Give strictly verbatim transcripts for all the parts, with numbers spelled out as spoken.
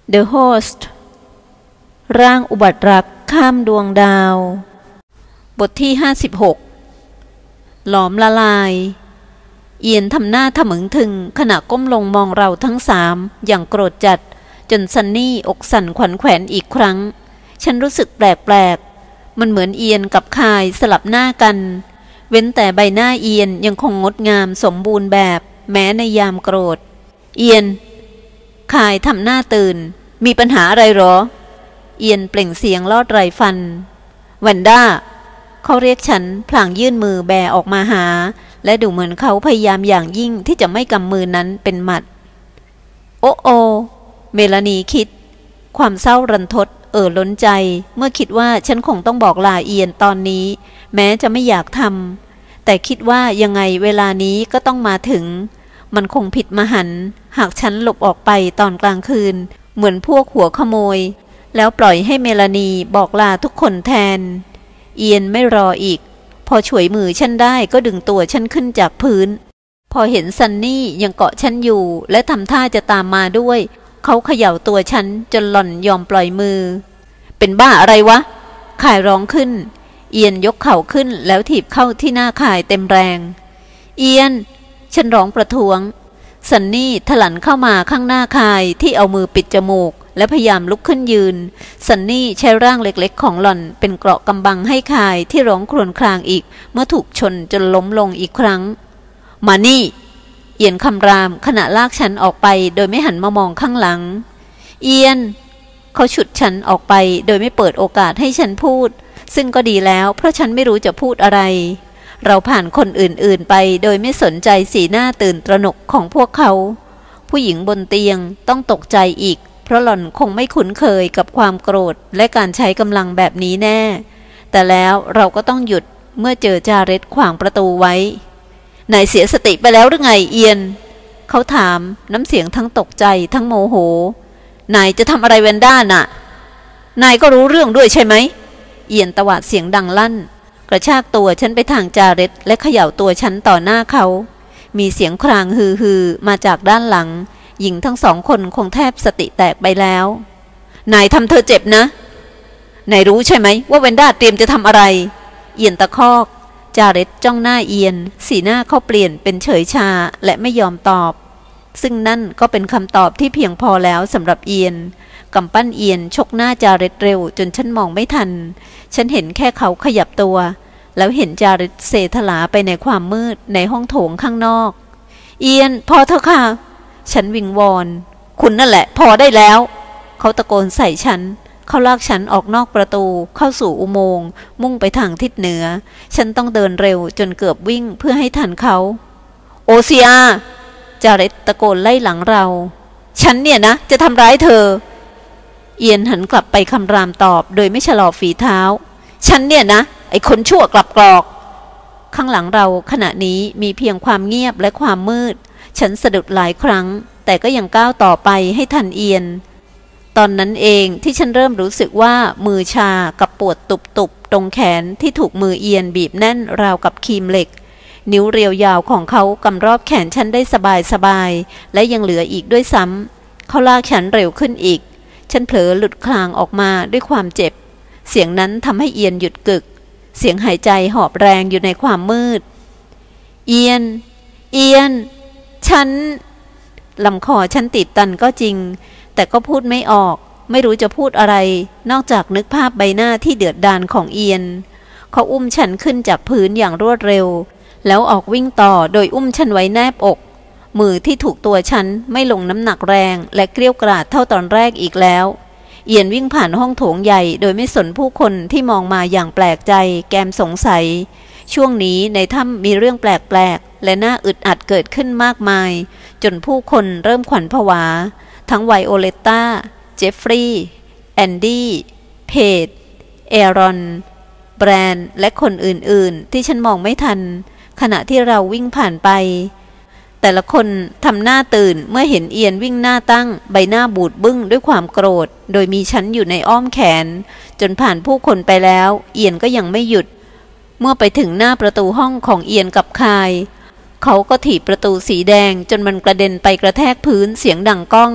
The Host ร่างอุบัติรักข้ามดวงดาวบทที่ห้าสิบหกหลอมละลายเอียนทำหน้าทะมึงถึงขณะก้มลงมองเราทั้งสามอย่างโกรธจัดจนซันนี่อกสั่นขวัญแขวนอีกครั้งฉันรู้สึกแปลกๆมันเหมือนเอียนกับคายสลับหน้ากันเว้นแต่ใบหน้าเอียนยังคงงดงามสมบูรณ์แบบแม้ในยามโกรธเอียนคายทำหน้าตื่นมีปัญหาอะไรหรอเอียนเปล่งเสียงลอดไรฟันวันด้าเขาเรียกฉันพลางยื่นมือแบออกมาหาและดูเหมือนเขาพยายามอย่างยิ่งที่จะไม่กำมือนั้นเป็นหมัดโอ้โอเมลานีคิดความเศร้ารันทดเอ่อล้นใจเมื่อคิดว่าฉันคงต้องบอกลาเอียนตอนนี้แม้จะไม่อยากทำแต่คิดว่ายังไงเวลานี้ก็ต้องมาถึงมันคงผิดมหันต์หากฉันหลบออกไปตอนกลางคืนเหมือนพวกหัวขโมยแล้วปล่อยให้เมลานีบอกลาทุกคนแทนเอียนไม่รออีกพอฉวยมือฉันได้ก็ดึงตัวฉันขึ้นจากพื้นพอเห็นซันนี่ยังเกาะฉันอยู่และทำท่าจะตามมาด้วยเขาเขย่าตัวฉันจนหล่อนยอมปล่อยมือเป็นบ้าอะไรวะข่ายร้องขึ้นเอียนยกเข่าขึ้นแล้วถีบเข้าที่หน้าข่ายเต็มแรงเอียนฉันร้องประท้วงซันนี่ถลันเข้ามาข้างหน้าข่ายที่เอามือปิดจมูกและพยายามลุกขึ้นยืนซันนี่ใช้ร่างเล็กๆของหล่อนเป็นเกราะกำบังให้ข่ายที่ร้องครวญครางอีกเมื่อถูกชนจนล้มลงอีกครั้งมานี่เอียนคำรามขณะลากฉันออกไปโดยไม่หันมามองข้างหลังเอียนเขาฉุดฉันออกไปโดยไม่เปิดโอกาสให้ฉันพูดซึ่งก็ดีแล้วเพราะฉันไม่รู้จะพูดอะไรเราผ่านคนอื่นๆไปโดยไม่สนใจสีหน้าตื่นตระหนกของพวกเขาผู้หญิงบนเตียงต้องตกใจอีกเพราะหล่อนคงไม่คุ้นเคยกับความโกรธและการใช้กำลังแบบนี้แน่แต่แล้วเราก็ต้องหยุดเมื่อเจอจาเร็ดขวางประตูไว้นายเสียสติไปแล้วหรือไงเอียนเขาถามน้ำเสียงทั้งตกใจทั้งโมโหนายจะทำอะไรเวนด้าน่ะนายก็รู้เรื่องด้วยใช่ไหมเอียนตวาดเสียงดังลั่นกระชากตัวฉันไปทางจาเร็ดและเขย่าตัวฉันต่อหน้าเขามีเสียงครางฮือๆมาจากด้านหลังหญิงทั้งสองคนคงแทบสติแตกไปแล้วนายทำเธอเจ็บนะนายรู้ใช่ไหมว่าเวนด้าเตรียมจะทำอะไรเอียนตะคอกจาเร็ดจ้องหน้าเอียนสีหน้าเขาเปลี่ยนเป็นเฉยชาและไม่ยอมตอบซึ่งนั่นก็เป็นคำตอบที่เพียงพอแล้วสำหรับเอียนกำปั้นเอียนชกหน้าจาเร็ดเร็วจนฉันมองไม่ทันฉันเห็นแค่เขาขยับตัวแล้วเห็นจาเร็ดเซถลาไปในความมืดในห้องโถงข้างนอกเอียนพอเถอะค่ะฉันวิงวอนคุณนั่นแหละพอได้แล้วเขาตะโกนใส่ฉันเขาลากฉันออกนอกประตูเข้าสู่อุโมงค์มุ่งไปทางทิศเหนือฉันต้องเดินเร็วจนเกือบวิ่งเพื่อให้ทันเขาโอเซียจาเร็ดตะโกนไล่หลังเราฉันเนี่ยนะจะทำร้ายเธอเอียนหันกลับไปคำรามตอบโดยไม่ชะลอฝีเท้าฉันเนี่ยนะไอ้คนชั่วกลับกรอกข้างหลังเราขณะนี้มีเพียงความเงียบและความมืดฉันสะดุดหลายครั้งแต่ก็ยังก้าวต่อไปให้ทันเอียนตอนนั้นเองที่ฉันเริ่มรู้สึกว่ามือชากับปวดตุบๆตรงแขนที่ถูกมือเอียนบีบแน่นราวกับครีมเหล็กนิ้วเรียวยาวของเขากำรอบแขนฉันได้สบายๆและยังเหลืออีกด้วยซ้ำเขาลากฉันเร็วขึ้นอีกฉันเผลอหลุดคลางออกมาด้วยความเจ็บเสียงนั้นทำให้เอียนหยุดกึกเสียงหายใจหอบแรงอยู่ในความมืดเอียนเอียนฉันลำคอฉันติดตันก็จริงแต่ก็พูดไม่ออกไม่รู้จะพูดอะไรนอกจากนึกภาพใบหน้าที่เดือดดาลของเอียนเขาอุ้มฉันขึ้นจากพื้นอย่างรวดเร็วแล้วออกวิ่งต่อโดยอุ้มฉันไว้แนบอกมือที่ถูกตัวฉันไม่ลงน้ำหนักแรงและเกรี้ยวกราดเท่าตอนแรกอีกแล้วเอียนวิ่งผ่านห้องโถงใหญ่โดยไม่สนผู้คนที่มองมาอย่างแปลกใจแกมสงสัยช่วงนี้ในถ้ำมีเรื่องแปลกๆและน่าอึดอัดเกิดขึ้นมากมายจนผู้คนเริ่มขวัญผวาทั้งไวโอเลตตาเจฟฟรีย์แอนดี้เพจเอรอนแบรนด์และคนอื่นๆที่ฉันมองไม่ทันขณะที่เราวิ่งผ่านไปแต่ละคนทำหน้าตื่นเมื่อเห็นเอียนวิ่งหน้าตั้งใบหน้าบูดบึ้งด้วยความโกรธโดยมีฉันอยู่ในอ้อมแขนจนผ่านผู้คนไปแล้วเอียนก็ยังไม่หยุดเมื่อไปถึงหน้าประตูห้องของเอียนกับคายเขาก็ถีบประตูสีแดงจนมันกระเด็นไปกระแทกพื้นเสียงดังก้อง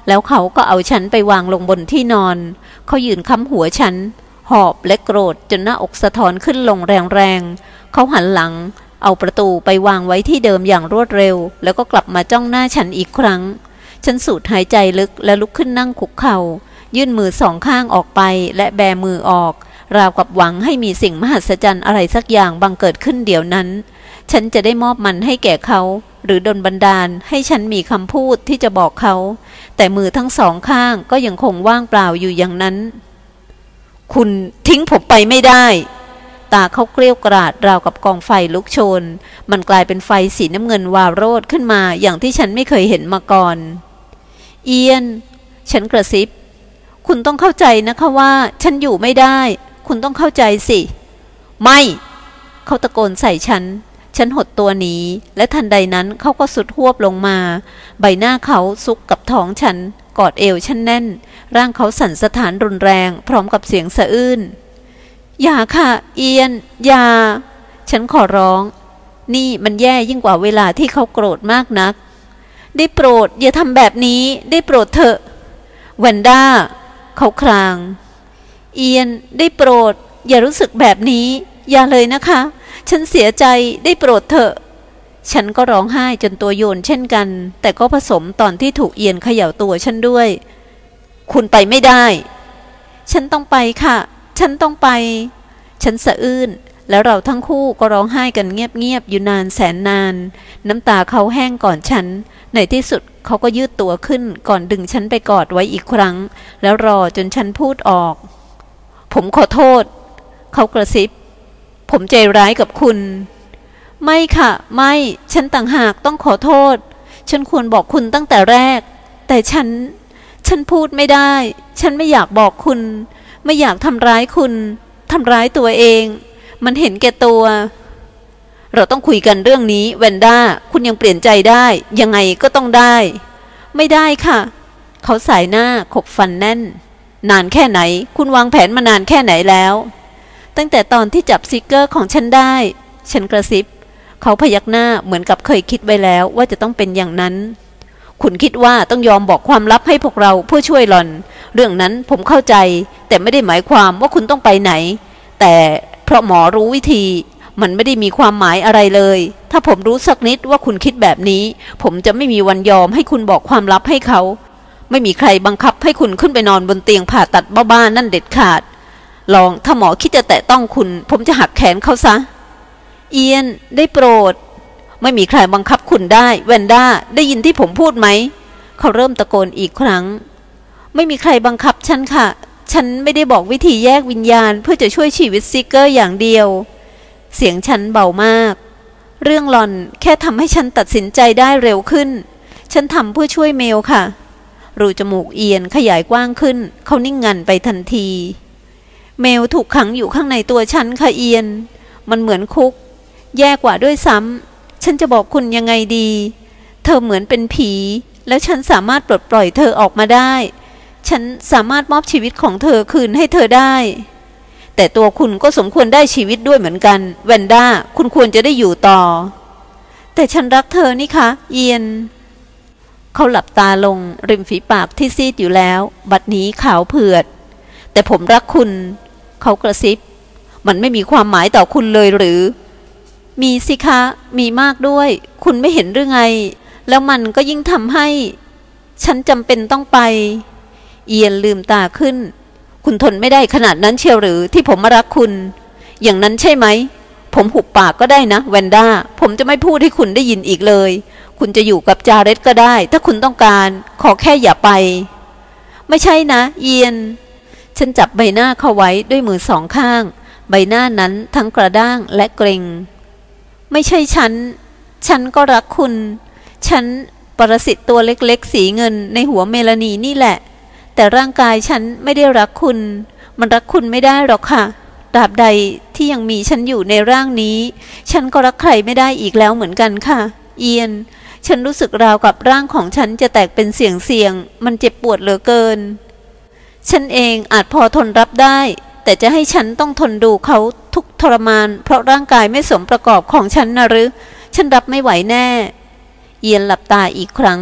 แล้วเขาก็เอาฉันไปวางลงบนที่นอนเขายืนค้ำหัวฉันหอบและโกรธจนหน้าอกสะท้อนขึ้นลงแรงๆเขาหันหลังเอาประตูไปวางไว้ที่เดิมอย่างรวดเร็วแล้วก็กลับมาจ้องหน้าฉันอีกครั้งฉันสูดหายใจลึกและลุกขึ้นนั่งคุกเข่ายื่นมือสองข้างออกไปและแบมือออกราวกับหวังให้มีสิ่งมหัศจรรย์อะไรสักอย่างบังเกิดขึ้นเดี๋ยวนั้นฉันจะได้มอบมันให้แก่เขาหรือดลบันดาลให้ฉันมีคำพูดที่จะบอกเขาแต่มือทั้งสองข้างก็ยังคงว่างเปล่าอยู่อย่างนั้นคุณทิ้งผมไปไม่ได้ตาเขาเกลี้ยกราดราวกับกองไฟลุกโชนมันกลายเป็นไฟสีน้ำเงินวาวโรดขึ้นมาอย่างที่ฉันไม่เคยเห็นมาก่อนเอียนฉันกระซิบคุณต้องเข้าใจนะคะว่าฉันอยู่ไม่ได้คุณต้องเข้าใจสิไม่เขาตะโกนใส่ฉันฉันหดตัวหนีและทันใดนั้นเขาก็สุดหวบลงมาใบหน้าเขาซุกกับท้องฉันกอดเอวฉันแน่นร่างเขาสั่นสะท้านรุนแรงพร้อมกับเสียงสะอื้นอย่าค่ะเอียนอย่าฉันขอร้องนี่มันแย่ยิ่งกว่าเวลาที่เขาโกรธมากนักได้โปรดอย่าทำแบบนี้ได้โปรดเถอะแวนด้าเขาครางเอียนได้โปรดอย่ารู้สึกแบบนี้อย่าเลยนะคะฉันเสียใจได้โปรดเถอะฉันก็ร้องไห้จนตัวโยนเช่นกันแต่ก็ผสมตอนที่ถูกเอียนเขย่าตัวฉันด้วยคุณไปไม่ได้ฉันต้องไปค่ะฉันต้องไปฉันสะอื้นแล้วเราทั้งคู่ก็ร้องไห้กันเงียบๆอยู่นานแสนนานน้ำตาเขาแห้งก่อนฉันในที่สุดเขาก็ยืดตัวขึ้นก่อนดึงฉันไปกอดไว้อีกครั้งแล้วรอจนฉันพูดออกผมขอโทษเขากระซิบผมใจร้ายกับคุณไม่ค่ะไม่ฉันต่างหากต้องขอโทษฉันควรบอกคุณตั้งแต่แรกแต่ฉันฉันพูดไม่ได้ฉันไม่อยากบอกคุณไม่อยากทำร้ายคุณทำร้ายตัวเองมันเห็นแก่ตัวเราต้องคุยกันเรื่องนี้แวนด้าคุณยังเปลี่ยนใจได้ยังไงก็ต้องได้ไม่ได้ค่ะเขาสายหน้าขบฟันแน่นนานแค่ไหนคุณวางแผนมานานแค่ไหนแล้วตั้งแต่ตอนที่จับซิกเกอร์ของฉันได้ฉันกระซิบเขาพยักหน้าเหมือนกับเคยคิดไว้แล้วว่าจะต้องเป็นอย่างนั้นคุณคิดว่าต้องยอมบอกความลับให้พวกเราเพื่อช่วยหล่อนเรื่องนั้นผมเข้าใจแต่ไม่ได้หมายความว่าคุณต้องไปไหนแต่เพราะหมอรู้วิธีมันไม่ได้มีความหมายอะไรเลยถ้าผมรู้สักนิดว่าคุณคิดแบบนี้ผมจะไม่มีวันยอมให้คุณบอกความลับให้เขาไม่มีใครบังคับให้คุณขึ้นไปนอนบนเตียงผ่าตัดบ้าๆนั่นเด็ดขาดลองถ้าหมอคิดจะแตะต้องคุณผมจะหักแขนเขาซะเอียนได้โปรดไม่มีใครบังคับคุณได้แวนด้าได้ยินที่ผมพูดไหมเขาเริ่มตะโกนอีกครั้งไม่มีใครบังคับฉันค่ะฉันไม่ได้บอกวิธีแยกวิญญาณเพื่อจะช่วยชีวิตซิกเกอร์อย่างเดียวเสียงฉันเบามากเรื่องหล่อนแค่ทำให้ฉันตัดสินใจได้เร็วขึ้นฉันทำเพื่อช่วยเมลค่ะรูจมูกเอียนขยายกว้างขึ้นเขานิ่งงันไปทันทีเมลถูกขังอยู่ข้างในตัวฉันค่ะเอียนมันเหมือนคุกแย่กว่าด้วยซ้ำฉันจะบอกคุณยังไงดีเธอเหมือนเป็นผีแล้วฉันสามารถปลดปล่อยเธอออกมาได้ฉันสามารถมอบชีวิตของเธอคืนให้เธอได้แต่ตัวคุณก็สมควรได้ชีวิตด้วยเหมือนกันแวนด้าคุณควรจะได้อยู่ต่อแต่ฉันรักเธอนี่คะเอียนเขาหลับตาลงริมฝีปากที่ซีดอยู่แล้วบัดนี้ขาวเผือดแต่ผมรักคุณเขากระซิบมันไม่มีความหมายต่อคุณเลยหรือมีสิคะมีมากด้วยคุณไม่เห็นหรือไงแล้วมันก็ยิ่งทำให้ฉันจำเป็นต้องไปเอียนลืมตาขึ้นคุณทนไม่ได้ขนาดนั้นเชียวหรือที่ผมมารักคุณอย่างนั้นใช่ไหมผมหุบปากก็ได้นะแวนด้าผมจะไม่พูดให้คุณได้ยินอีกเลยคุณจะอยู่กับจาเรตก็ได้ถ้าคุณต้องการขอแค่อย่าไปไม่ใช่นะเอียนฉันจับใบหน้าเขาไว้ด้วยมือสองข้างใบหน้านั้นทั้งกระด้างและเกร็งไม่ใช่ฉันฉันก็รักคุณฉันปรสิตตัวเล็กๆสีเงินในหัวเมลานีนี่แหละแต่ร่างกายฉันไม่ได้รักคุณมันรักคุณไม่ได้หรอกค่ะตราบใดที่ยังมีฉันอยู่ในร่างนี้ฉันก็รักใครไม่ได้อีกแล้วเหมือนกันค่ะเอียนฉันรู้สึกราวกับร่างของฉันจะแตกเป็นเสียงเสียงมันเจ็บปวดเหลือเกินฉันเองอาจพอทนรับได้แต่จะให้ฉันต้องทนดูเขาทุกทรมานเพราะร่างกายไม่สมประกอบของฉันนะหรือฉันรับไม่ไหวแน่เอียนหลับตาอีกครั้ง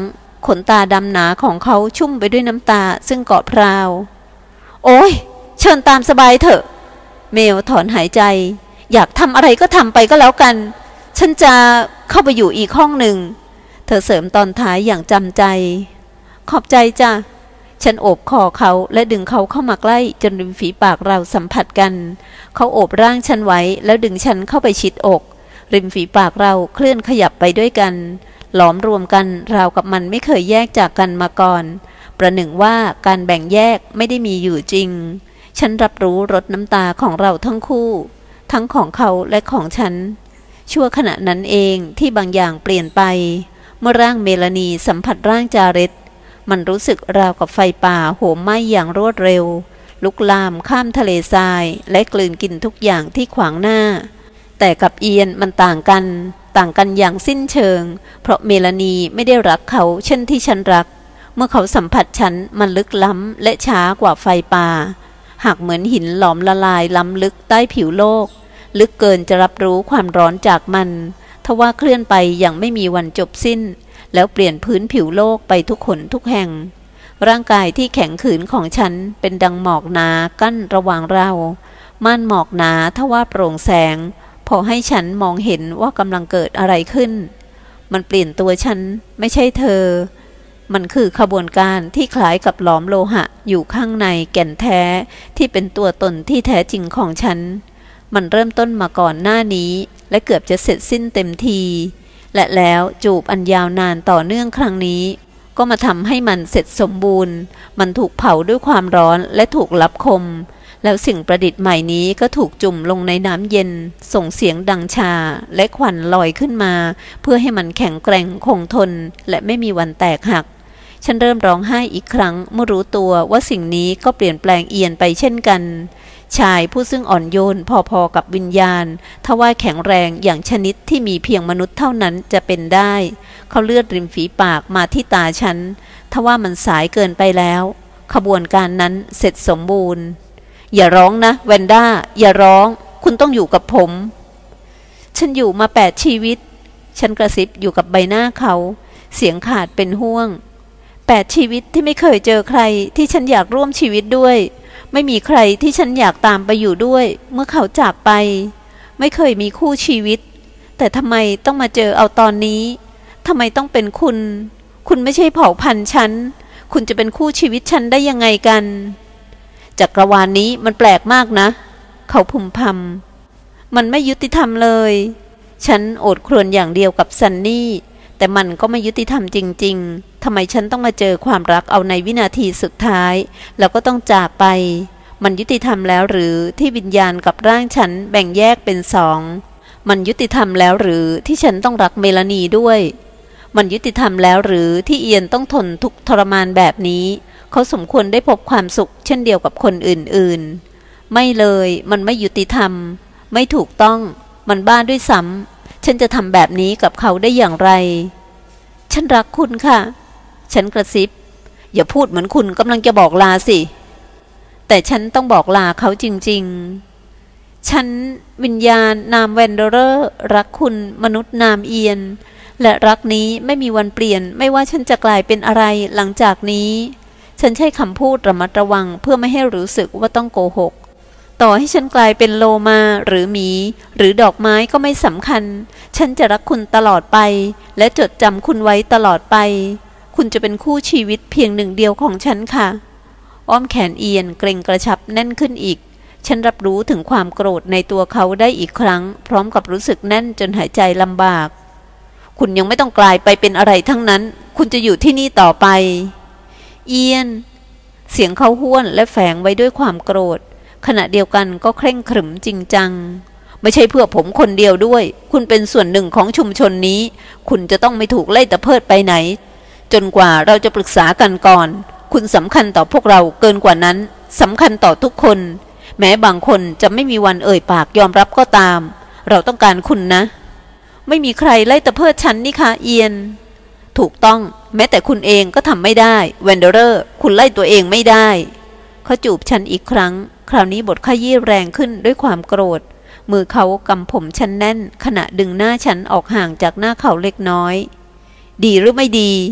ขนตาดำหนาของเขาชุ่มไปด้วยน้ำตาซึ่งเกาะพราวโอ้ยเชิญตามสบายเถอะเมลถอนหายใจอยากทำอะไรก็ทำไปก็แล้วกันฉันจะเข้าไปอยู่อีกห้องหนึ่งเธอเสริมตอนท้ายอย่างจำใจขอบใจจ้ะฉันโอบคอเขาและดึงเขาเข้ามาใกล้จนริมฝีปากเราสัมผัสกันเขาโอบร่างฉันไว้แล้วดึงฉันเข้าไปชิดอกริมฝีปากเราเคลื่อนขยับไปด้วยกันหลอมรวมกันราวกับมันไม่เคยแยกจากกันมาก่อนประหนึ่งว่าการแบ่งแยกไม่ได้มีอยู่จริงฉันรับรู้รสน้ำตาของเราทั้งคู่ทั้งของเขาและของฉันชั่วขณะนั้นเองที่บางอย่างเปลี่ยนไปเมื่อร่างเมลานีสัมผัสร่างจาริสมันรู้สึกราวกับไฟป่าโหมไหม้อย่างรวดเร็วลุกลามข้ามทะเลทรายและกลืนกินทุกอย่างที่ขวางหน้าแต่กับเอียนมันต่างกันต่างกันอย่างสิ้นเชิงเพราะเมลานีไม่ได้รักเขาเช่นที่ฉันรักเมื่อเขาสัมผัสฉันมันลึกล้ำและช้ากว่าไฟป่าหากเหมือนหินหลอมละลายล้ำลึกใต้ผิวโลกลึกเกินจะรับรู้ความร้อนจากมันทว่าเคลื่อนไปอย่างไม่มีวันจบสิ้นแล้วเปลี่ยนพื้นผิวโลกไปทุกขนทุกแห่งร่างกายที่แข็งขืนของฉันเป็นดังหมอกหนากั้นระหว่างเราม่านหมอกหนาทว่าโปร่งแสงพอให้ฉันมองเห็นว่ากำลังเกิดอะไรขึ้นมันเปลี่ยนตัวฉันไม่ใช่เธอมันคือขบวนการที่คล้ายกับหลอมโลหะอยู่ข้างในแก่นแท้ที่เป็นตัวตนที่แท้จริงของฉันมันเริ่มต้นมาก่อนหน้านี้และเกือบจะเสร็จสิ้นเต็มทีและแล้วจูบอันยาวนานต่อเนื่องครั้งนี้ก็มาทำให้มันเสร็จสมบูรณ์มันถูกเผาด้วยความร้อนและถูกลับคมแล้วสิ่งประดิษฐ์ใหม่นี้ก็ถูกจุ่มลงในน้ำเย็นส่งเสียงดังชาและควันลอยขึ้นมาเพื่อให้มันแข็งแกร่งคงทนและไม่มีวันแตกหักฉันเริ่มร้องไห้อีกครั้งเมื่อรู้ตัวว่าสิ่งนี้ก็เปลี่ยนแปลงเอียนไปเช่นกันชายผู้ซึ่งอ่อนโยนพอๆกับวิญญาณทว่าแข็งแรงอย่างชนิดที่มีเพียงมนุษย์เท่านั้นจะเป็นได้เขาเลือดริมฝีปากมาที่ตาฉันทว่ามันสายเกินไปแล้วขบวนการนั้นเสร็จสมบูรณ์อย่าร้องนะแวนด้าอย่าร้องคุณต้องอยู่กับผมฉันอยู่มาแปดชีวิตฉันกระซิบอยู่กับใบหน้าเขาเสียงขาดเป็นห้วงแปดชีวิตที่ไม่เคยเจอใครที่ฉันอยากร่วมชีวิตด้วยไม่มีใครที่ฉันอยากตามไปอยู่ด้วยเมื่อเขาจากไปไม่เคยมีคู่ชีวิตแต่ทำไมต้องมาเจอเอาตอนนี้ทำไมต้องเป็นคุณคุณไม่ใช่เผ่าพันธุ์ฉันคุณจะเป็นคู่ชีวิตฉันได้ยังไงกันจักรวาลนี้มันแปลกมากนะเขาพึมพำมันไม่ยุติธรรมเลยฉันโอดครวญอย่างเดียวกับซันนี่แต่มันก็ไม่ยุติธรรมจริงๆทำไมฉันต้องมาเจอความรักเอาในวินาทีสุดท้ายแล้วก็ต้องจากไปมันยุติธรรมแล้วหรือที่วิญญาณกับร่างฉันแบ่งแยกเป็นสองมันยุติธรรมแล้วหรือที่ฉันต้องรักเมลานีด้วยมันยุติธรรมแล้วหรือที่เอียนต้องทนทุกข์ทรมานแบบนี้เขาสมควรได้พบความสุขเช่นเดียวกับคนอื่นๆไม่เลยมันไม่ยุติธรรมไม่ถูกต้องมันบ้าด้วยซ้ำฉันจะทำแบบนี้กับเขาได้อย่างไรฉันรักคุณค่ะฉันกระซิบอย่าพูดเหมือนคุณกำลังจะบอกลาสิแต่ฉันต้องบอกลาเขาจริงๆฉันวิญญาณนามแวนเดอร์รักคุณมนุษย์นามเอียนและรักนี้ไม่มีวันเปลี่ยนไม่ว่าฉันจะกลายเป็นอะไรหลังจากนี้ฉันใช้คำพูดระมัดระวังเพื่อไม่ให้รู้สึกว่าต้องโกหกต่อให้ฉันกลายเป็นโลมาหรือหมีหรือดอกไม้ก็ไม่สำคัญฉันจะรักคุณตลอดไปและจดจำคุณไว้ตลอดไปคุณจะเป็นคู่ชีวิตเพียงหนึ่งเดียวของฉันค่ะอ้อมแขนเอียนเกร็งกระชับแน่นขึ้นอีกฉันรับรู้ถึงความโกรธในตัวเขาได้อีกครั้งพร้อมกับรู้สึกแน่นจนหายใจลำบากคุณยังไม่ต้องกลายไปเป็นอะไรทั้งนั้นคุณจะอยู่ที่นี่ต่อไปเอียนเสียงเขาห้วนและแฝงไว้ด้วยความโกรธขณะเดียวกันก็เคร่งขรึมจริงจังไม่ใช่เพื่อผมคนเดียวด้วยคุณเป็นส่วนหนึ่งของชุมชนนี้คุณจะต้องไม่ถูกไล่ตะเพิดไปไหนจนกว่าเราจะปรึกษากันก่อนคุณสำคัญต่อพวกเราเกินกว่านั้นสำคัญต่อทุกคนแม้บางคนจะไม่มีวันเอ่ยปากยอมรับก็ตามเราต้องการคุณนะไม่มีใครไล่ตะเพิดฉันนี่ค่ะเอียนถูกต้องแม้แต่คุณเองก็ทำไม่ได้แวนเดอร์คุณไล่ตัวเองไม่ได้เขาจูบฉันอีกครั้งคราวนี้บทขยี้แรงขึ้นด้วยความโกรธมือเขากำผมฉันแน่นขณะดึงหน้าฉันออกห่างจากหน้าเขาเล็กน้อยดีหรือไม่ดี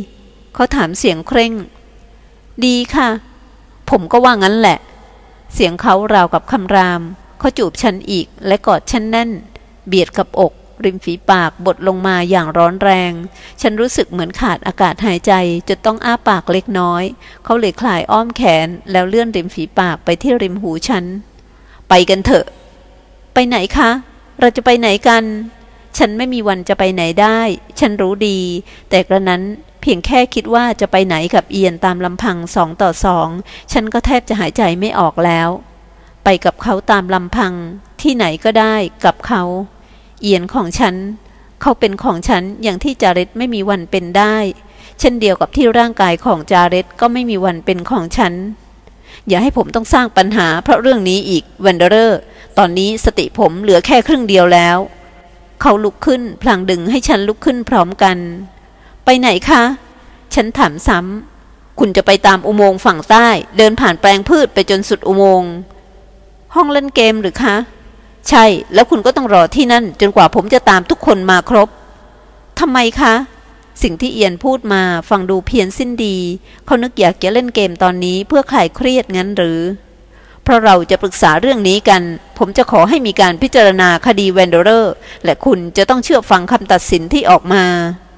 เขาถามเสียงเคร่งดีค่ะผมก็ว่างั้นแหละเสียงเขาราวกับคำรามเขาจูบฉันอีกและกอดฉันแน่นเบียดกับอกริมฝีปากบดลงมาอย่างร้อนแรงฉันรู้สึกเหมือนขาดอากาศหายใจจนต้องอ้าปากเล็กน้อยเขาเลยคลายอ้อมแขนแล้วเลื่อนริมฝีปากไปที่ริมหูฉันไปกันเถอะไปไหนคะเราจะไปไหนกันฉันไม่มีวันจะไปไหนได้ฉันรู้ดีแต่กระนั้นเพียงแค่คิดว่าจะไปไหนกับเอียนตามลำพังสองต่อสองฉันก็แทบจะหายใจไม่ออกแล้วไปกับเขาตามลำพังที่ไหนก็ได้กับเขาเอียนของฉันเขาเป็นของฉันอย่างที่จาเร็ตไม่มีวันเป็นได้เช่นเดียวกับที่ร่างกายของจาเร็ตก็ไม่มีวันเป็นของฉันอย่าให้ผมต้องสร้างปัญหาเพราะเรื่องนี้อีกแวนเดอร์ตอนนี้สติผมเหลือแค่ครึ่งเดียวแล้วเขาลุกขึ้นพลางดึงให้ฉันลุกขึ้นพร้อมกันไปไหนคะฉันถามซ้ำคุณจะไปตามอุโมงค์ฝั่งใต้เดินผ่านแปลงพืชไปจนสุดอุโมงค์ห้องเล่นเกมหรือคะใช่แล้วคุณก็ต้องรอที่นั่นจนกว่าผมจะตามทุกคนมาครบทำไมคะสิ่งที่เอียนพูดมาฟังดูเพี้ยนสิ้นดีเขานึกอยากจะเล่นเกมตอนนี้เพื่อคลายเครียดงั้นหรือเพราะเราจะปรึกษาเรื่องนี้กันผมจะขอให้มีการพิจารณาคดีแวนเดอร์และคุณจะต้องเชื่อฟังคำตัดสินที่ออกมา